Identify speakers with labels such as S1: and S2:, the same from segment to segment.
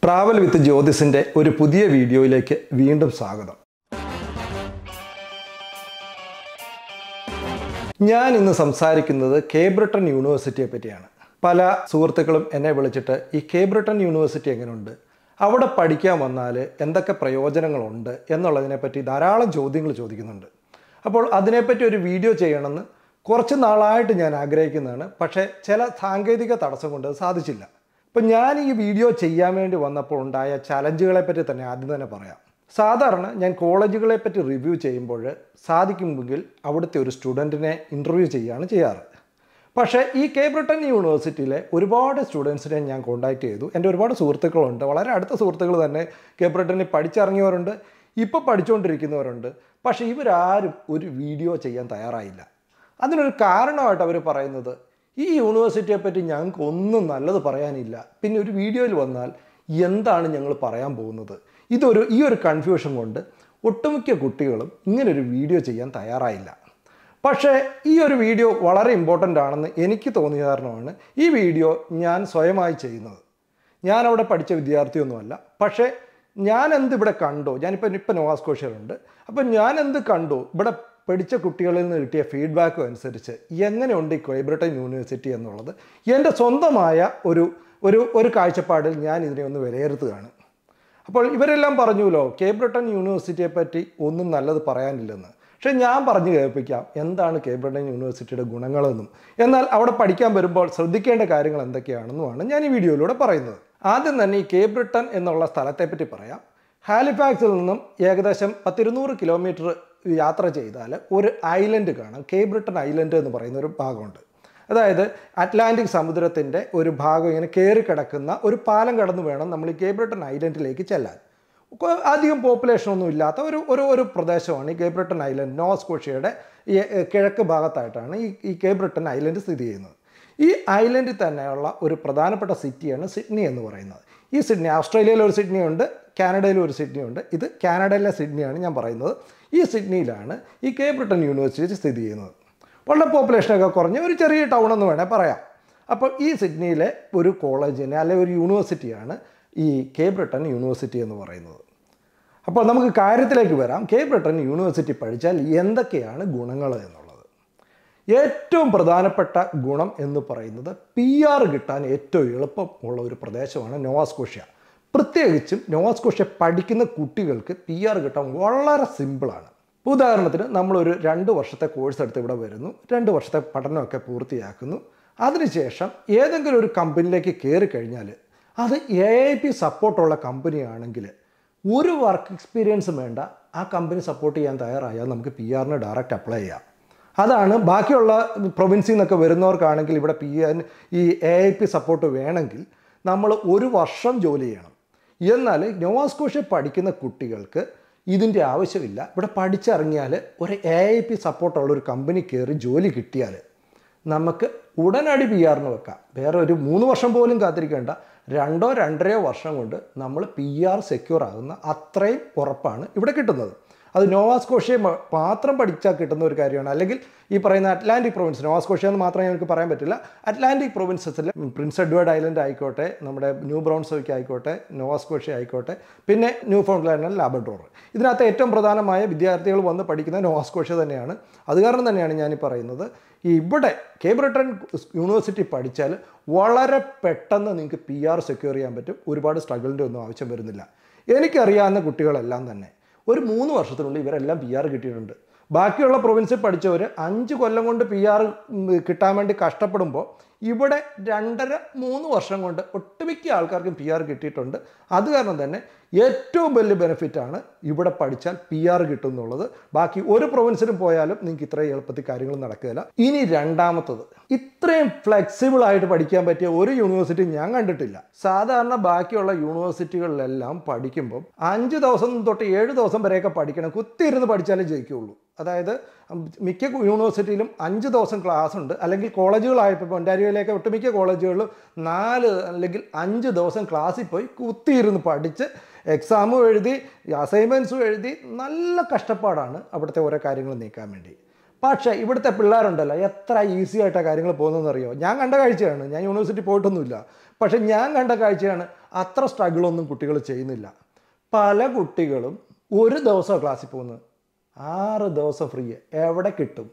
S1: Travel with ജ്യോതിസിൻ്റെ ഒരു പുതിയ വീഡിയോയിലേക്ക് വീണ്ടും സ്വാഗതം. ഞാൻ ഇന്ന് സംസാരിക്കുന്നത് കേപ്പ് ബ്രിട്ടൻ യൂണിവേഴ്സിറ്റിയെ പറ്റിയാണ്. പല സുഹൃത്തുക്കളും എന്നെ വിളിച്ചിട്ട് ഈ കേപ്പ് ബ്രിട്ടൻ യൂണിവേഴ്സിറ്റി എങ്ങനെയുണ്ട്, അവിടെ പഠിക്കാൻ വന്നാൽ എന്തൊക്കെ പ്രയോജനങ്ങളുണ്ട് എന്നുള്ളതിനെപ്പറ്റി ധാരാളം ചോദ്യങ്ങൾ ചോദിക്കുന്നുണ്ട്. അപ്പോൾ അതിനെപ്പറ്റി ഒരു വീഡിയോ ചെയ്യണമെന്ന് കുറച്ച് നാളായിട്ട് ഞാൻ ആഗ്രഹിക്കുന്നതാണ്. പക്ഷേ ചില സാങ്കേതിക തടസ്സം കൊണ്ട് അത് സാധിച്ചില്ല. അപ്പം ഞാൻ ഈ വീഡിയോ ചെയ്യാൻ വേണ്ടി വന്നപ്പോൾ ഉണ്ടായ ചലഞ്ചുകളെപ്പറ്റി തന്നെ ആദ്യം തന്നെ പറയാം. സാധാരണ ഞാൻ കോളേജുകളെ പറ്റി റിവ്യൂ ചെയ്യുമ്പോൾ സാധിക്കുമെങ്കിൽ അവിടുത്തെ ഒരു സ്റ്റുഡൻറ്റിനെ ഇൻ്റർവ്യൂ ചെയ്യുകയാണ് ചെയ്യാറ്. പക്ഷേ ഈ കേപ്പ് ബ്രിട്ടൻ യൂണിവേഴ്സിറ്റിയിലെ ഒരുപാട് സ്റ്റുഡൻസിനെ ഞാൻ കോൺടാക്റ്റ് ചെയ്തു. എൻ്റെ ഒരുപാട് സുഹൃത്തുക്കളുണ്ട്, വളരെ അടുത്ത സുഹൃത്തുക്കൾ തന്നെ കേപ്പ് ബ്രിട്ടനിൽ പഠിച്ചിറങ്ങിയവരുണ്ട്, ഇപ്പോൾ പഠിച്ചുകൊണ്ടിരിക്കുന്നവരുണ്ട്. പക്ഷേ ഇവരാരും ഒരു വീഡിയോ ചെയ്യാൻ തയ്യാറായില്ല. അതിനൊരു കാരണമായിട്ട് അവർ പറയുന്നത്, ഈ യൂണിവേഴ്സിറ്റിയെ പറ്റി ഞങ്ങൾക്ക് ഒന്നും നല്ലത് പറയാനില്ല, പിന്നെ ഒരു വീഡിയോയിൽ വന്നാൽ എന്താണ് ഞങ്ങൾ പറയാൻ പോകുന്നത്. ഈ ഒരു കൺഫ്യൂഷൻ കൊണ്ട് ഒട്ടുമിക്ക കുട്ടികളും ഇങ്ങനൊരു വീഡിയോ ചെയ്യാൻ തയ്യാറായില്ല. പക്ഷേ ഈ ഒരു വീഡിയോ വളരെ ഇമ്പോർട്ടൻ്റ് ആണെന്ന് എനിക്ക് തോന്നിയ കാരണമാണ് ഈ വീഡിയോ ഞാൻ സ്വയമായി ചെയ്യുന്നത്. ഞാൻ അവിടെ പഠിച്ച വിദ്യാർത്ഥിയൊന്നുമല്ല. പക്ഷേ ഞാൻ ഇവിടെ കണ്ടോ, ഞാനിപ്പോൾ നോവ സ്കോഷ്യയിലുണ്ട്. അപ്പം ഞാൻ കണ്ടോ, ഇവിടെ പഠിച്ച കുട്ടികളിൽ നിന്ന് കിട്ടിയ ഫീഡ്ബാക്കും അനുസരിച്ച് എങ്ങനെയുണ്ട് ഈ കേപ്പ് ബ്രിട്ടൻ യൂണിവേഴ്സിറ്റി എന്നുള്ളത് എൻ്റെ സ്വന്തമായ ഒരു കാഴ്ചപ്പാടിൽ ഞാൻ ഇതിനെ ഒന്ന് വിലയിരുത്തുകയാണ്. അപ്പോൾ ഇവരെല്ലാം പറഞ്ഞുല്ലോ കേപ്പ് ബ്രിട്ടൻ യൂണിവേഴ്സിറ്റിയെ പറ്റി ഒന്നും നല്ലത് പറയാനില്ലെന്ന്. പക്ഷേ ഞാൻ പറഞ്ഞു കേൾപ്പിക്കാം എന്താണ് കേപ്പ് ബ്രിട്ടൻ യൂണിവേഴ്സിറ്റിയുടെ ഗുണങ്ങളെന്നും, എന്നാൽ അവിടെ പഠിക്കാൻ വരുമ്പോൾ ശ്രദ്ധിക്കേണ്ട കാര്യങ്ങൾ എന്തൊക്കെയാണെന്നുമാണ് ഞാൻ ഈ വീഡിയോയിലൂടെ പറയുന്നത്. ആദ്യം തന്നെ ഈ കേപ്പ് ബ്രിട്ടൻ എന്നുള്ള സ്ഥലത്തെപ്പറ്റി പറയാം. ഹാലിഫാക്സിൽ നിന്നും ഏകദേശം 100-200 കിലോമീറ്റർ യാത്ര ചെയ്താൽ ഒരു ഐലൻഡ് കാണാം. കേപ്പ് ബ്രിട്ടൻ ഐലൻഡ് എന്ന് പറയുന്ന ഒരു ഭാഗമുണ്ട്. അതായത് അറ്റ്ലാന്റിക് സമുദ്രത്തിൻ്റെ ഒരു ഭാഗം ഇങ്ങനെ കയറി കിടക്കുന്ന ഒരു പാലം കടന്ന് വേണം നമ്മൾ ഈ കേപ്പ് ബ്രിട്ടൻ ഐലൻഡിലേക്ക് ചെല്ലാൻ. അധികം പോപ്പുലേഷനൊന്നും ഇല്ലാത്ത ഒരു പ്രദേശമാണ് ഈ കേപ്പ് ബ്രിട്ടൻ ഐലൻഡ്. നോവ സ്കോഷ്യയുടെ കിഴക്ക് ഭാഗത്തായിട്ടാണ് ഈ കേപ്പ് ബ്രിട്ടൻ ഐലൻഡ് സ്ഥിതി ചെയ്യുന്നത്. ഈ ഐലൻഡിൽ തന്നെയുള്ള ഒരു പ്രധാനപ്പെട്ട സിറ്റിയാണ് സിഡ്നി എന്ന് പറയുന്നത്. ഈ സിഡ്നി, ഓസ്ട്രേലിയയിലെ ഒരു സിഡ്നി ഉണ്ട്, കാനഡയിലെ ഒരു സിഡ്നി ഉണ്ട്. ഇത് കാനഡയിലെ സിഡ്നിയാണ് ഞാൻ പറയുന്നത്. ഈ സിഡ്നിയിലാണ് ഈ കേപ്പ് ബ്രിട്ടൻ യൂണിവേഴ്സിറ്റി സ്ഥിതി ചെയ്യുന്നത്. വളരെ പോപ്പുലേഷനൊക്കെ കുറഞ്ഞ ഒരു ചെറിയ ടൗൺ എന്ന് വേണേൽ പറയാം. അപ്പോൾ ഈ സിഡ്നിയിലെ ഒരു കോളേജിനെ അല്ലെങ്കിൽ ഒരു യൂണിവേഴ്സിറ്റിയാണ് ഈ കേപ്പ് ബ്രിട്ടൻ യൂണിവേഴ്സിറ്റി എന്ന് പറയുന്നത്. അപ്പോൾ നമുക്ക് കാര്യത്തിലേക്ക് വരാം. കേപ്പ് ബ്രിട്ടൻ യൂണിവേഴ്സിറ്റി പഠിച്ചാൽ എന്തൊക്കെയാണ് ഗുണങ്ങൾ എന്നുള്ളത്. ഏറ്റവും പ്രധാനപ്പെട്ട ഗുണം എന്ന് പറയുന്നത് PR കിട്ടാൻ ഏറ്റവും എളുപ്പമുള്ള ഒരു പ്രദേശമാണ് നോവ സ്കോഷ്യ. പ്രത്യേകിച്ചും നോവ സ്കോഷ്യ പഠിക്കുന്ന കുട്ടികൾക്ക് PR കിട്ടാൻ വളരെ സിമ്പിളാണ്. ഉദാഹരണത്തിന് നമ്മളൊരു 2 വർഷത്തെ കോഴ്സ് എടുത്ത് ഇവിടെ വരുന്നു, 2 വർഷത്തെ പഠനമൊക്കെ പൂർത്തിയാക്കുന്നു. അതിനുശേഷം ഏതെങ്കിലും ഒരു കമ്പനിയിലേക്ക് കയറി കഴിഞ്ഞാൽ അത് AIP സപ്പോർട്ടുള്ള കമ്പനിയാണെങ്കിൽ ഒരു വർക്ക് എക്സ്പീരിയൻസും വേണ്ട, ആ കമ്പനി സപ്പോർട്ട് ചെയ്യാൻ തയ്യാറായാൽ നമുക്ക് PRന് ഡയറക്റ്റ് അപ്ലൈ ചെയ്യാം. അതാണ് ബാക്കിയുള്ള പ്രൊവിൻസിൽ നിന്നൊക്കെ വരുന്നവർക്കാണെങ്കിൽ ഇവിടെ ഈ AIP സപ്പോർട്ട് വേണമെങ്കിൽ നമ്മൾ 1 വർഷം ജോലി ചെയ്യണം. എന്നാൽ നോവ സ്കോഷ്യ പഠിക്കുന്ന കുട്ടികൾക്ക് ഇതിൻ്റെ ആവശ്യമില്ല. ഇവിടെ പഠിച്ചിറങ്ങിയാൽ ഒരു AIP സപ്പോർട്ടുള്ള ഒരു കമ്പനി കയറി ജോലി കിട്ടിയാൽ നമുക്ക് ഉടനടി PRന് വെക്കാം. വേറെ ഒരു 3 വർഷം പോലും കാത്തിരിക്കേണ്ട, 2-2.5 വർഷം കൊണ്ട് നമ്മൾ PR സെക്യൂർ ആകുന്ന അത്രയും ഉറപ്പാണ് ഇവിടെ കിട്ടുന്നത്. അത് നോവ സ്കോഷ്യ മാത്രം പഠിച്ചാൽ കിട്ടുന്ന ഒരു കാര്യമാണ്. അല്ലെങ്കിൽ ഈ പറയുന്ന അറ്റ്ലാന്റിക് പ്രൊവിൻസ്, നോവ സ്കോഷ്യ എന്ന് മാത്രമേ ഞങ്ങൾക്ക് പറയാൻ പറ്റില്ല, അറ്റ്ലാന്റിക് പ്രൊവിൻസസിൽ പ്രിൻസ് എഡ്വേർഡ് ഐലൻഡ് ആയിക്കോട്ടെ, നമ്മുടെ ന്യൂ ബ്രൗൺസ്വിക്ക് ആയിക്കോട്ടെ, നോവ സ്കോഷ്യ ആയിക്കോട്ടെ, പിന്നെ ന്യൂ ഫൗണ്ട്ലാൻഡ് ആൻഡ് ലാബ്രഡോർ, ഇതിനകത്ത് ഏറ്റവും പ്രധാനമായ വിദ്യാർത്ഥികൾ വന്ന് പഠിക്കുന്ന നോവ സ്കോഷ്യ തന്നെയാണ്. അത് കാരണം തന്നെയാണ് ഞാനീ പറയുന്നത്, ഇവിടെ കേപ്പ് ബ്രിട്ടൻ യൂണിവേഴ്സിറ്റി പഠിച്ചാൽ വളരെ പെട്ടെന്ന് നിങ്ങൾക്ക് PR സെക്യൂർ ചെയ്യാൻ പറ്റും. ഒരുപാട് സ്ട്രഗിളിൻ്റെ ഒന്നും ആവശ്യം വരുന്നില്ല. എനിക്കറിയാവുന്ന കുട്ടികളെല്ലാം തന്നെ ഒരു 3 വർഷത്തിനുള്ളിൽ ഇവരെല്ലാം PR കിട്ടിയിട്ടുണ്ട്. ബാക്കിയുള്ള പ്രൊവിൻസിൽ പഠിച്ചവർ 5 കൊല്ലം കൊണ്ട് PR കിട്ടാൻ വേണ്ടി കഷ്ടപ്പെടുമ്പോൾ ഇവിടെ 2.5-3 വർഷം കൊണ്ട് ഒട്ടുമിക്ക ആൾക്കാർക്കും PR കിട്ടിയിട്ടുണ്ട്. അത് കാരണം തന്നെ ഏറ്റവും വലിയ ബെനിഫിറ്റാണ് ഇവിടെ പഠിച്ചാൽ PR കിട്ടും എന്നുള്ളത്. ബാക്കി ഒരു പ്രൊവിൻസിലും പോയാലും നിങ്ങൾക്ക് ഇത്രയും എളുപ്പത്തിൽ കാര്യങ്ങൾ നടക്കുകയില്ല. ഇനി രണ്ടാമത്തത്, ഇത്രയും ഫ്ലെക്സിബിൾ ആയിട്ട് പഠിക്കാൻ പറ്റിയ ഒരു യൂണിവേഴ്സിറ്റി ഞാൻ കണ്ടിട്ടില്ല. സാധാരണ ബാക്കിയുള്ള യൂണിവേഴ്സിറ്റികളിലെല്ലാം പഠിക്കുമ്പം 5 ദിവസം തൊട്ട് 7 ദിവസം വരെയൊക്കെ പഠിക്കണം, കുത്തിയിരുന്ന് പഠിച്ചാലേ ജയിക്കുകയുള്ളൂ. അതായത് മിക്ക യൂണിവേഴ്സിറ്റിയിലും 5 ദിവസം ക്ലാസ് ഉണ്ട്. അല്ലെങ്കിൽ കോളേജുകളായപ്പോൾ ഒൻറ്റാരിയോയിലേക്ക് ഒട്ടുമിക്ക കോളേജുകളിലും 4 അല്ലെങ്കിൽ 5 ദിവസം ക്ലാസ്സിൽ പോയി കുത്തിയിരുന്ന് പഠിച്ച് എക്സാമും എഴുതി അസൈൻമെൻറ്റ്സും എഴുതി നല്ല കഷ്ടപ്പാടാണ് അവിടുത്തെ ഓരോ കാര്യങ്ങൾ നീക്കാൻ വേണ്ടി. പക്ഷേ ഇവിടുത്തെ പിള്ളേരുണ്ടല്ലോ എത്ര ഈസി ആയിട്ടാണ് കാര്യങ്ങൾ പോകുന്നതെന്ന് അറിയോ? ഞാൻ കണ്ട കാഴ്ചയാണ്. ഞാൻ യൂണിവേഴ്സിറ്റി പോയിട്ടൊന്നുമില്ല. പക്ഷേ ഞാൻ കണ്ട കാഴ്ചയാണ്, അത്ര സ്ട്രഗിളൊന്നും കുട്ടികൾ ചെയ്യുന്നില്ല. പല കുട്ടികളും ഒരു ദിവസം ക്ലാസ്സിൽ പോകുന്നത്, 6 ദിവസം ഫ്രീ. എവിടെ കിട്ടും?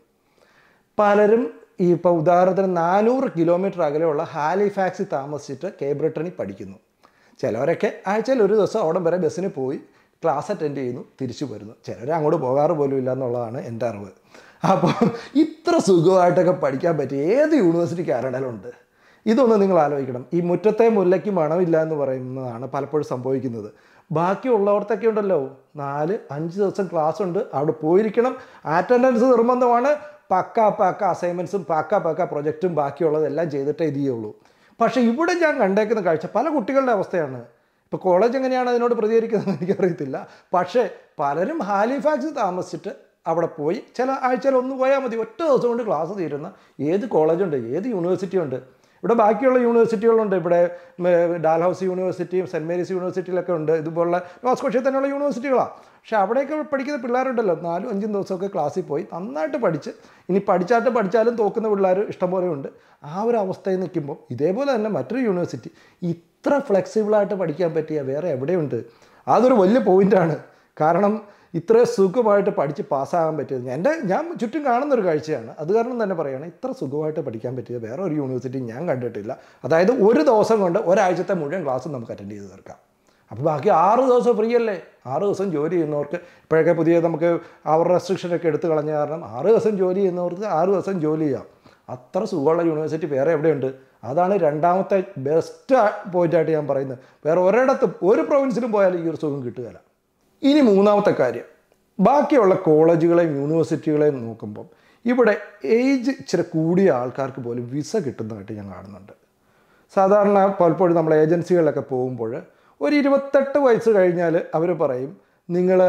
S1: പലരും ഇപ്പോൾ ഉദാഹരണത്തിന് 400 കിലോമീറ്റർ അകലെയുള്ള ഹാലിഫാക്സിൽ താമസിച്ചിട്ട് കേപ്പ് ബ്രിട്ടനിൽ പഠിക്കുന്നു. ചിലവരൊക്കെ ആഴ്ചയിൽ ഒരു ദിവസം അവിടെ വരെ ബസ്സിന് പോയി ക്ലാസ് അറ്റൻഡ് ചെയ്യുന്നു, തിരിച്ചു വരുന്നു. ചിലർ അങ്ങോട്ട് പോകാറ് പോലും ഇല്ല എന്നുള്ളതാണ് എൻ്റെ അറിവ്. അപ്പോൾ ഇത്ര സുഖമായിട്ടൊക്കെ പഠിക്കാൻ പറ്റിയ ഏത് യൂണിവേഴ്സിറ്റിക്ക് ആരുടെയിലുണ്ട്? ഇതൊന്ന് നിങ്ങൾ ആലോചിക്കണം. ഈ മുറ്റത്തെ മുല്ലയ്ക്ക് മണമില്ല എന്ന് പറയുന്നതാണ് പലപ്പോഴും സംഭവിക്കുന്നത്. ബാക്കിയുള്ളവർക്കൊക്കെ ഉണ്ടല്ലോ 4-5 ദിവസം ക്ലാസ് ഉണ്ട്, അവിടെ പോയിരിക്കണം, അറ്റൻഡൻസ് നിർബന്ധമാണ്, പക്ക അസൈൻമെൻറ്റ്സും പക്ക പ്രൊജക്റ്റും ബാക്കിയുള്ളതെല്ലാം ചെയ്തിട്ടേ ഇത് ചെയ്യുള്ളൂ. പക്ഷേ ഇവിടെ ഞാൻ കണ്ടേക്കുന്ന കാഴ്ച പല കുട്ടികളുടെ അവസ്ഥയാണ്. ഇപ്പോൾ കോളേജ് എങ്ങനെയാണ് അതിനോട് പ്രതികരിക്കുന്നതെന്ന് എനിക്കറിയത്തില്ല. പക്ഷേ പലരും ഹാലിഫാക്സിൽ താമസിച്ചിട്ട് അവിടെ പോയി ചില ആഴ്ചയിൽ ഒന്ന് പോയാൽ മതി, ഒറ്റ ദിവസം കൊണ്ട് ക്ലാസ് തീരുന്ന ഏത് കോളേജുണ്ട്, ഏത് യൂണിവേഴ്സിറ്റി ഉണ്ട്? ഇവിടെ ബാക്കിയുള്ള യൂണിവേഴ്സിറ്റികളുണ്ട്. ഇവിടെ ഡാൽഹൗസി യൂണിവേഴ്സിറ്റിയും സെൻറ്റ് മേരീസ് യൂണിവേഴ്സിറ്റിയിലൊക്കെ ഉണ്ട്. ഇതുപോലുള്ള നോവ സ്കോഷ്യയിൽ തന്നെയുള്ള യൂണിവേഴ്സിറ്റികളാണ്. പക്ഷേ അവിടെയൊക്കെ പഠിക്കുന്ന പിള്ളേരുണ്ടല്ലോ 4-5 ദിവസമൊക്കെ ക്ലാസ്സിൽ പോയി നന്നായിട്ട് പഠിച്ച്, ഇനി പഠിച്ചാലും തോക്കുന്ന പിള്ളേർ ഇഷ്ടംപോലെ ഉണ്ട്. ആ ഒരു അവസ്ഥയിൽ നിൽക്കുമ്പോൾ ഇതേപോലെ തന്നെ മറ്റൊരു യൂണിവേഴ്സിറ്റി ഇത്ര ഫ്ലെക്സിബിളായിട്ട് പഠിക്കാൻ പറ്റിയ വേറെ എവിടെയുണ്ട്? അതൊരു വലിയ പോയിൻ്റാണ്. കാരണം ഇത്ര സുഖമായിട്ട് പഠിച്ച് പാസ്സാകാൻ പറ്റിയത് ഞാൻ ചുറ്റും കാണുന്നൊരു കാഴ്ചയാണ്. അത് കാരണം തന്നെ പറയുകയാണ്, ഇത്ര സുഖമായിട്ട് പഠിക്കാൻ പറ്റിയത് വേറെ ഒരു യൂണിവേഴ്സിറ്റി ഞാൻ കണ്ടിട്ടില്ല. അതായത് ഒരു ദിവസം കൊണ്ട് ഒരാഴ്ചത്തെ മുഴുവൻ ക്ലാസ് നമുക്ക് അറ്റൻഡ് ചെയ്ത് തീർക്കാം. അപ്പോൾ ബാക്കി 6 ദിവസം ഫ്രീ അല്ലേ? 6 ദിവസം ജോലി ചെയ്യുന്നവർക്ക് ഇപ്പോഴൊക്കെ പുതിയ നമുക്ക് അവർ റെസ്ട്രിക്ഷനൊക്കെ എടുത്ത് കളഞ്ഞ കാരണം 6 ദിവസം ജോലി ചെയ്യുന്നവർക്ക് 6 ദിവസം ജോലി ചെയ്യാം. അത്ര സുഖമുള്ള യൂണിവേഴ്സിറ്റി വേറെ എവിടെയുണ്ട്? അതാണ് രണ്ടാമത്തെ ബെസ്റ്റ് പോയിൻ്റായിട്ട് ഞാൻ പറയുന്നത്. വേറെ ഒരിടത്തും ഒരു പ്രൊവിൻസിലും പോയാലും ഈ ഒരു സുഖം കിട്ടുകയില്ല. ഇനി മൂന്നാമത്തെ കാര്യം, ബാക്കിയുള്ള കോളേജുകളെയും യൂണിവേഴ്സിറ്റികളെയും നോക്കുമ്പം ഇവിടെ ഏജ് ഇച്ചിരി കൂടിയ ആൾക്കാർക്ക് പോലും വിസ കിട്ടുന്നതായിട്ട് ഞാൻ കാണുന്നുണ്ട്. സാധാരണ പലപ്പോഴും നമ്മൾ ഏജൻസികളിലൊക്കെ പോകുമ്പോൾ ഒരു 28 വയസ്സ് കഴിഞ്ഞാൽ അവർ പറയും, നിങ്ങൾ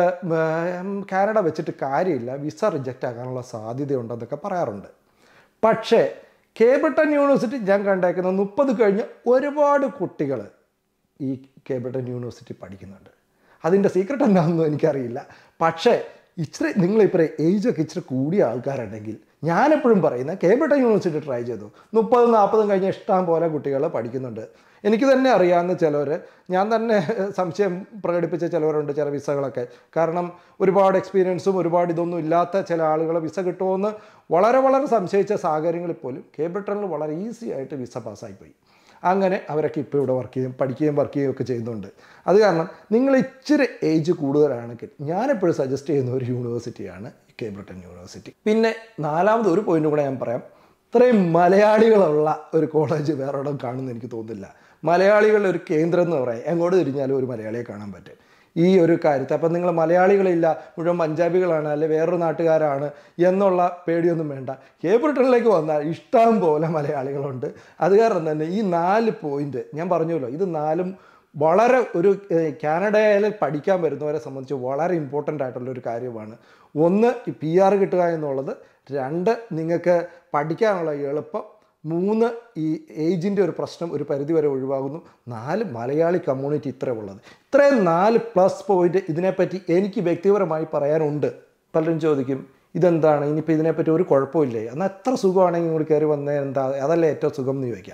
S1: കാനഡ വെച്ചിട്ട് കാര്യമില്ല, വിസ റിജക്റ്റ് ആകാനുള്ള സാധ്യതയുണ്ടെന്നൊക്കെ പറയാറുണ്ട്. പക്ഷേ കേപ്പ് ബ്രിട്ടൻ യൂണിവേഴ്സിറ്റി ഞാൻ കണ്ടേക്കുന്ന 30 കഴിഞ്ഞ് ഒരുപാട് കുട്ടികൾ ഈ കേപ്പ് ബ്രിട്ടൻ യൂണിവേഴ്സിറ്റി പഠിക്കുന്നുണ്ട്. അതിൻ്റെ സീക്രട്ട് എന്താണെന്നും എനിക്കറിയില്ല. പക്ഷേ നിങ്ങളിപ്പോൾ ഏജൊക്കെ ഇച്ചിരി കൂടിയ ആൾക്കാരുണ്ടെങ്കിൽ ഞാനെപ്പോഴും പറയുന്നത് കേപ്പ് ബ്രിട്ടൻ യൂണിവേഴ്സിറ്റി ട്രൈ ചെയ്തു. 30-40 കഴിഞ്ഞ ഇഷ്ടം പോലെ കുട്ടികൾ പഠിക്കുന്നുണ്ട്. എനിക്ക് തന്നെ അറിയാവുന്ന ചിലവർ, ഞാൻ തന്നെ സംശയം പ്രകടിപ്പിച്ച ചിലവരുണ്ട് ചില വിസകളൊക്കെ. കാരണം ഒരുപാട് എക്സ്പീരിയൻസും ഒരുപാട് ഇതൊന്നും ഇല്ലാത്ത ചില ആളുകൾ വിസ കിട്ടുമോയെന്ന് വളരെ സംശയിച്ച സാഹചര്യങ്ങളിൽ പോലും കേപ്പ് ബ്രിട്ടനിൽ വളരെ ഈസി ആയിട്ട് വിസ പാസ്സായിപ്പോയി. അങ്ങനെ അവരൊക്കെ ഇപ്പോൾ ഇവിടെ പഠിക്കുകയും വർക്ക് ചെയ്യുകയും ഒക്കെ ചെയ്യുന്നുണ്ട്. അത് കാരണം നിങ്ങൾ ഇച്ചിരി ഏജ് കൂടുതലാണെങ്കിൽ ഞാനെപ്പോഴും സജസ്റ്റ് ചെയ്യുന്ന ഒരു യൂണിവേഴ്സിറ്റിയാണ് കേപ്പ് ബ്രിട്ടൻ യൂണിവേഴ്സിറ്റി. പിന്നെ നാലാമത് ഒരു പോയിന്റ് കൂടെ ഞാൻ പറയാം. ഇത്രയും മലയാളികളുള്ള ഒരു കോളേജ് വേറെ ഇടം കാണുമെന്ന് എനിക്ക് തോന്നുന്നില്ല. മലയാളികളുടെ ഒരു കേന്ദ്രം എന്ന് പറയാം. എങ്ങോട്ട് തിരിഞ്ഞാലും ഒരു മലയാളിയെ കാണാൻ പറ്റും ഈ ഒരു കാര്യത്തിൽ. അപ്പം നിങ്ങൾ മലയാളികളില്ല, മുഴുവൻ പഞ്ചാബികളാണ്, അല്ലെ വേറൊരു നാട്ടുകാരാണ് എന്നുള്ള പേടിയൊന്നും വേണ്ട. കേപ്പ് ബ്രിട്ടനിലേക്ക് വന്നാൽ ഇഷ്ടം പോലെ മലയാളികളുണ്ട്. അത് കാരണം തന്നെ ഈ 4 പോയിന്റ് ഞാൻ പറഞ്ഞല്ലോ, ഇത് 4 വളരെ ഒരു കാനഡയിൽ പഠിക്കാൻ വരുന്നവരെ സംബന്ധിച്ച് വളരെ ഇമ്പോർട്ടൻ്റ് ആയിട്ടുള്ളൊരു കാര്യമാണ്. 1 ഈ PR കിട്ടുക എന്നുള്ളത്, 2 നിങ്ങൾക്ക് പഠിക്കാനുള്ള എളുപ്പം, 3 ഈ ഏജിൻ്റെ ഒരു പ്രശ്നം ഒരു പരിധിവരെ ഒഴിവാകുന്നു, 4 മലയാളി കമ്മ്യൂണിറ്റി ഇത്ര ഉള്ളത്. ഇത്രയും 4 പ്ലസ് പോയിന്റ് ഇതിനെപ്പറ്റി എനിക്ക് വ്യക്തിപരമായി പറയാനുണ്ട്. പലരും ചോദിക്കും ഇതെന്താണ്, ഇനിയിപ്പോൾ ഇതിനെപ്പറ്റി ഒരു കുഴപ്പമില്ലേ, എന്നാൽ എത്ര സുഖമാണെങ്കിൽ ഇങ്ങോട്ട് കയറി വന്നേ, എന്താ അതല്ലേ ഏറ്റവും സുഖം എന്ന് ചോദിക്കാം.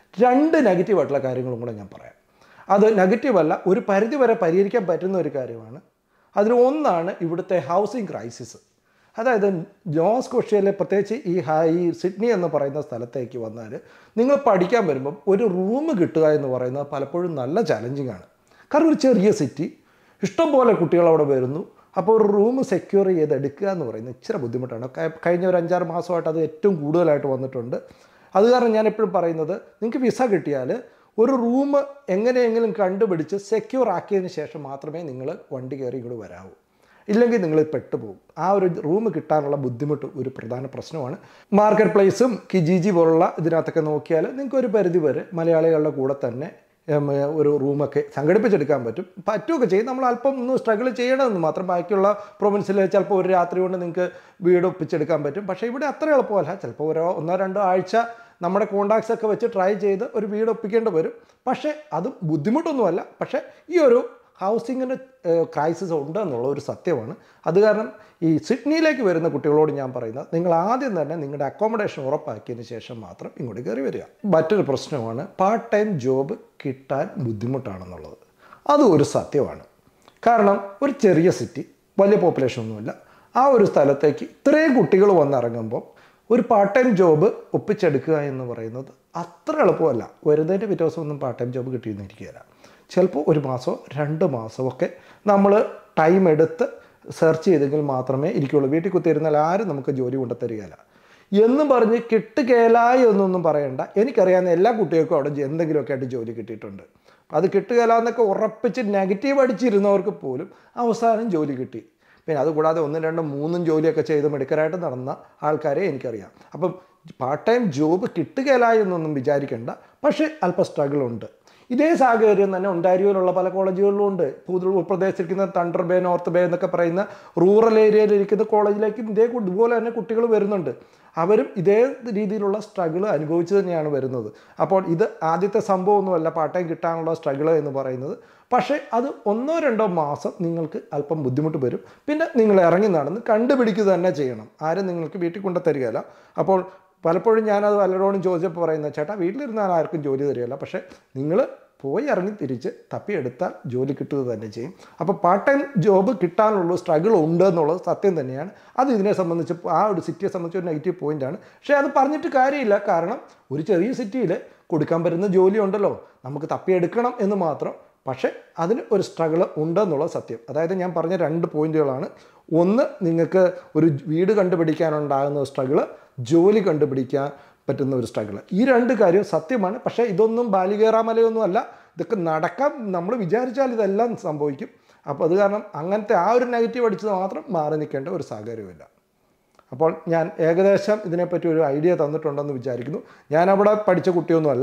S1: 2 നെഗറ്റീവായിട്ടുള്ള കാര്യങ്ങളും കൂടെ ഞാൻ പറയാം. അത് നെഗറ്റീവല്ല, ഒരു പരിധിവരെ പരിഹരിക്കാൻ പറ്റുന്ന ഒരു കാര്യമാണ്. അതിൽ ഒന്നാണ് ഇവിടുത്തെ ഹൗസിംഗ് ക്രൈസിസ്. അതായത് നോവ സ്കോഷ്യയിലെ പ്രത്യേകിച്ച് ഈ സിഡ്നി എന്ന് പറയുന്ന സ്ഥലത്തേക്ക് വന്നാൽ നിങ്ങൾ പഠിക്കാൻ വരുമ്പം ഒരു റൂം കിട്ടുക എന്ന് പറയുന്നത് പലപ്പോഴും നല്ല ചലഞ്ചിങ് ആണ്. കാരണം ഒരു ചെറിയ സിറ്റി, ഇഷ്ടംപോലെ കുട്ടികൾ അവിടെ വരുന്നു. അപ്പോൾ ഒരു റൂം സെക്യൂർ ചെയ്തെടുക്കുക എന്ന് പറയുന്നത് ഇച്ചിരി ബുദ്ധിമുട്ടാണ്. കഴിഞ്ഞ ഒരു 5-6 മാസമായിട്ട് അത് ഏറ്റവും കൂടുതലായിട്ട് വന്നിട്ടുണ്ട്. അത് കാരണം ഞാൻ എപ്പോഴും പറയുന്നത്, നിങ്ങൾക്ക് വിസ കിട്ടിയാൽ ഒരു റൂം എങ്ങനെയെങ്കിലും കണ്ടുപിടിച്ച് സെക്യൂർ ആക്കിയതിന് ശേഷം മാത്രമേ നിങ്ങൾ വണ്ടി കയറി ഇങ്ങോട്ട് വരാവൂ. ഇല്ലെങ്കിൽ നിങ്ങൾ പെട്ടുപോകും. ആ ഒരു റൂം കിട്ടാനുള്ള ബുദ്ധിമുട്ട് ഒരു പ്രധാന പ്രശ്നമാണ്. മാർക്കറ്റ് പ്ലേസും കിജിജി പോലുള്ള ഇതിനകത്തൊക്കെ നോക്കിയാൽ നിങ്ങൾക്ക് ഒരു പരിധി വരെ മലയാളികളുടെ കൂടെ തന്നെ ഒരു റൂമൊക്കെ സംഘടിപ്പിച്ചെടുക്കാൻ പറ്റുമൊക്കെ ചെയ്യും. നമ്മൾ അല്പം ഒന്ന് സ്ട്രഗിൾ ചെയ്യണമെന്ന് മാത്രം. ബാക്കിയുള്ള പ്രൊവിൻസിൽ ചിലപ്പോൾ ഒരു രാത്രി കൊണ്ട് നിങ്ങൾക്ക് വീട് ഒപ്പിച്ചെടുക്കാൻ പറ്റും. പക്ഷേ ഇവിടെ അത്ര എളുപ്പമല്ല. ചിലപ്പോൾ 1-2 ആഴ്ച നമ്മുടെ കോണ്ടാക്ട്സ് ഒക്കെ വെച്ച് ട്രൈ ചെയ്ത് ഒരു വീട് ഒപ്പിക്കേണ്ടി വരും. പക്ഷേ അതും ബുദ്ധിമുട്ടൊന്നുമല്ല. പക്ഷേ ഈ ഒരു ഹൗസിങ്ങിന് ക്രൈസിസ് ഉണ്ട് എന്നുള്ള ഒരു സത്യമാണ്. അത് കാരണം ഈ സിഡ്നിയിലേക്ക് വരുന്ന കുട്ടികളോട് ഞാൻ പറയുന്നത്, നിങ്ങൾ ആദ്യം തന്നെ നിങ്ങളുടെ അക്കോമഡേഷൻ ഉറപ്പാക്കിയതിന് ശേഷം മാത്രം ഇങ്ങോട്ട് കയറി വരിക. മറ്റൊരു പ്രശ്നമാണ് പാർട്ട് ടൈം ജോബ് കിട്ടാൻ ബുദ്ധിമുട്ടാണെന്നുള്ളത്. അതും ഒരു സത്യമാണ്. കാരണം ഒരു ചെറിയ സിറ്റി, വലിയ പോപ്പുലേഷൻ ഒന്നുമില്ല, ആ ഒരു സ്ഥലത്തേക്ക് ഇത്രയും കുട്ടികൾ വന്നിറങ്ങുമ്പോൾ ഒരു പാർട്ട് ടൈം ജോബ് ഒപ്പിച്ചെടുക്കുക എന്ന് പറയുന്നത് അത്ര എളുപ്പമല്ല. വരുന്നതിൻ്റെ പിറ്റേ ദിവസം ഒന്നും പാർട്ട് ടൈം ജോബ് കിട്ടിയെന്നിരിക്കുകയില്ല. ചിലപ്പോൾ 1 മാസമോ 2 മാസമോ ഒക്കെ നമ്മൾ ടൈം എടുത്ത് സെർച്ച് ചെയ്തെങ്കിൽ മാത്രമേ ഇരിക്കുകയുള്ളൂ. വീട്ടിൽ കുത്തിയിരുന്നാൽ ആരും നമുക്ക് ജോലി കൊണ്ടുത്തരികയില്ല എന്നും പറഞ്ഞ് കിട്ടുകയില്ലായി എന്നൊന്നും പറയണ്ട. എനിക്കറിയാവുന്ന എല്ലാ കുട്ടികൾക്കും അവിടെ എന്തെങ്കിലുമൊക്കെ ആയിട്ട് ജോലി കിട്ടിയിട്ടുണ്ട്. അത് കിട്ടുകയില്ല എന്നൊക്കെ ഉറപ്പിച്ച് നെഗറ്റീവ് അടിച്ചിരുന്നവർക്ക് പോലും അവസാനം ജോലി കിട്ടി. പിന്നെ അതുകൂടാതെ 1, 2, 3 ജോലിയൊക്കെ ചെയ്ത് മെഡിക്കലായിട്ട് നടന്ന ആൾക്കാരെ എനിക്കറിയാം. അപ്പം പാർട്ട് ടൈം ജോബ് കിട്ടുകയില്ല എന്നൊന്നും വിചാരിക്കേണ്ട. പക്ഷേ അല്പം സ്ട്രഗിളുണ്ട്. ഇതേ സാഹചര്യം തന്നെ ഒണ്ടാരിയോയിലുള്ള പല കോളേജുകളിലും ഉണ്ട്. ഉൾപ്രദേശത്തിരിക്കുന്ന തണ്ടർ ബേ, നോർത്ത് ബേ എന്നൊക്കെ പറയുന്ന റൂറൽ ഏരിയയിലിരിക്കുന്ന കോളേജിലേക്കും ഇതുപോലെ തന്നെ കുട്ടികൾ വരുന്നുണ്ട്. അവരും ഇതേ രീതിയിലുള്ള സ്ട്രഗിൾ അനുഭവിച്ച് തന്നെയാണ് വരുന്നത്. അപ്പോൾ ഇത് ആദ്യത്തെ സംഭവമൊന്നുമല്ല പാർട്ട് ടൈം കിട്ടാനുള്ള സ്ട്രഗിൾ എന്ന് പറയുന്നത്. പക്ഷേ അത് 1-2 മാസം നിങ്ങൾക്ക് അല്പം ബുദ്ധിമുട്ട് വരും. പിന്നെ നിങ്ങൾ ഇറങ്ങി നടന്ന് കണ്ടുപിടിക്കുക തന്നെ ചെയ്യണം. ആരും നിങ്ങൾക്ക് വീട്ടിൽ കൊണ്ടു തരികയില്ല. അപ്പോൾ പലപ്പോഴും ഞാനത് പലരോടും ചോദിച്ചപ്പോൾ പറയുന്നത്, ചേട്ടാ വീട്ടിലിരുന്നാൽ ആർക്കും ജോലി തരികയില്ല, പക്ഷേ നിങ്ങൾ പോയി ഇറങ്ങി തിരിച്ച് തപ്പിയെടുത്താൽ ജോലി കിട്ടുക തന്നെ ചെയ്യും. അപ്പോൾ പാർട്ട് ടൈം ജോബ് കിട്ടാനുള്ള സ്ട്രഗിൾ ഉണ്ട് എന്നുള്ളത് സത്യം തന്നെയാണ്. അത് ഇതിനെ സംബന്ധിച്ച് ആ ഒരു സിറ്റിയെ സംബന്ധിച്ച് ഒരു നെഗറ്റീവ് പോയിൻ്റാണ്. പക്ഷേ അത് പറഞ്ഞിട്ട് കാര്യമില്ല. കാരണം ഒരു ചെറിയ സിറ്റിയിൽ കൊടുക്കാൻ പറ്റുന്ന ജോലി ഉണ്ടല്ലോ, നമുക്ക് തപ്പിയെടുക്കണം എന്ന് മാത്രം. പക്ഷേ അതിന് ഒരു സ്ട്രഗിൾ ഉണ്ടെന്നുള്ളത് സത്യം. അതായത് ഞാൻ പറഞ്ഞ 2 പോയിന്റുകളാണ്. ഒന്ന്, നിങ്ങൾക്ക് ഒരു വീട് കണ്ടുപിടിക്കാനുണ്ടാകുന്ന സ്ട്രഗിൾ, ജോലി കണ്ടുപിടിക്കാൻ പറ്റുന്ന ഒരു സ്ട്രഗിൾ. ഈ 2 കാര്യം സത്യമാണ്. പക്ഷേ ഇതൊന്നും ബാലികേറാമലയൊന്നും അല്ല. ഇതൊക്കെ നടക്കാം. നമ്മൾ വിചാരിച്ചാൽ ഇതെല്ലാം സംഭവിക്കും. അപ്പോൾ അത് കാരണം അങ്ങനത്തെ ആ ഒരു നെഗറ്റീവ് അടിച്ചത് മാത്രം മാറി നിൽക്കേണ്ട ഒരു സാഹചര്യമില്ല. അപ്പോൾ ഞാൻ ഏകദേശം ഇതിനെപ്പറ്റി ഒരു ഐഡിയ തന്നിട്ടുണ്ടെന്ന് വിചാരിക്കുന്നു. ഞാൻ അവിടെ പഠിച്ച കുട്ടിയൊന്നുമല്ല.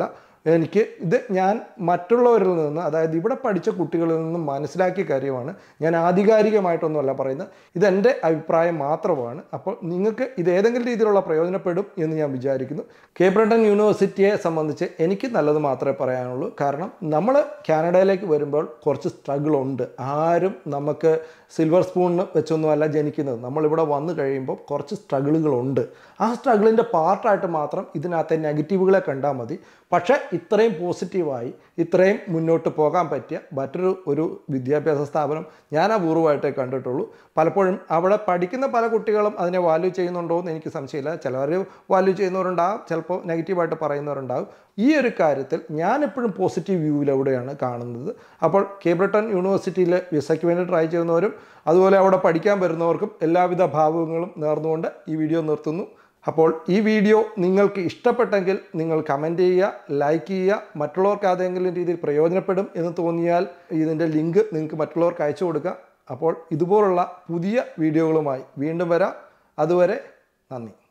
S1: ഞാൻ മറ്റുള്ളവരിൽ നിന്ന്, അതായത് ഇവിടെ പഠിച്ച കുട്ടികളിൽ നിന്നും മനസ്സിലാക്കിയ കാര്യമാണ്. ഞാൻ ആധികാരികമായിട്ടൊന്നുമല്ല പറയുന്നത്. ഇതെൻ്റെ അഭിപ്രായം മാത്രമാണ്. അപ്പോൾ നിങ്ങൾക്ക് ഇത് ഏതെങ്കിലും രീതിയിലുള്ള പ്രയോജനപ്പെടും എന്ന് ഞാൻ വിചാരിക്കുന്നു. കേപ്പ് ബ്രട്ടൺ യൂണിവേഴ്സിറ്റിയെ സംബന്ധിച്ച് എനിക്ക് നല്ലത് മാത്രമേ പറയാനുള്ളൂ. കാരണം നമ്മൾ കാനഡയിലേക്ക് വരുമ്പോൾ കുറച്ച് സ്ട്രഗിളുണ്ട്. ആരും നമുക്ക് സിൽവർ സ്പൂണിന് വെച്ചൊന്നുമല്ല ജനിക്കുന്നത്. നമ്മളിവിടെ വന്നു കഴിയുമ്പോൾ കുറച്ച് സ്ട്രഗിളുകളുണ്ട്. ആ സ്ട്രഗിളിൻ്റെ പാർട്ടായിട്ട് മാത്രം ഇതിനകത്തെ നെഗറ്റീവുകളെ കണ്ടാൽ മതി. പക്ഷേ ഇത്രയും പോസിറ്റീവായി ഇത്രയും മുന്നോട്ട് പോകാൻ പറ്റിയ മറ്റൊരു വിദ്യാഭ്യാസ സ്ഥാപനം ഞാൻ അപൂർവമായിട്ടേ കണ്ടിട്ടുള്ളൂ. പലപ്പോഴും അവിടെ പഠിക്കുന്ന പല കുട്ടികളും അതിനെ വാല്യൂ ചെയ്യുന്നുണ്ടോ എന്ന് എനിക്ക് സംശയമില്ല. ചിലവർ വാല്യൂ ചെയ്യുന്നവരുണ്ടാകും, ചിലപ്പോൾ നെഗറ്റീവായിട്ട് പറയുന്നവരുണ്ടാകും. ഈ ഒരു കാര്യത്തിൽ ഞാനെപ്പോഴും പോസിറ്റീവ് വ്യൂവിലൂടെയാണ് കാണുന്നത്. അപ്പോൾ കേപ്പ് ബ്രട്ടൺ യൂണിവേഴ്സിറ്റിയിൽ വിസയ്ക്ക് വേണ്ടി ട്രൈ ചെയ്യുന്നവരും അതുപോലെ അവിടെ പഠിക്കാൻ വരുന്നവർക്കും എല്ലാവിധ ഭാവുകങ്ങളും നേർന്നുകൊണ്ട് ഈ വീഡിയോ നിർത്തുന്നു. അപ്പോൾ ഈ വീഡിയോ നിങ്ങൾക്ക് ഇഷ്ടപ്പെട്ടെങ്കിൽ നിങ്ങൾ കമൻറ്റ് ചെയ്യുക, ലൈക്ക് ചെയ്യുക. മറ്റുള്ളവർക്ക് ഏതെങ്കിലും രീതിയിൽ പ്രയോജനപ്പെടും എന്ന് തോന്നിയാൽ ഇതിൻ്റെ ലിങ്ക് നിങ്ങൾക്ക് മറ്റുള്ളവർക്ക് അയച്ചു കൊടുക്കുക. അപ്പോൾ ഇതുപോലുള്ള പുതിയ വീഡിയോകളുമായി വീണ്ടും വരാം. അതുവരെ നന്ദി.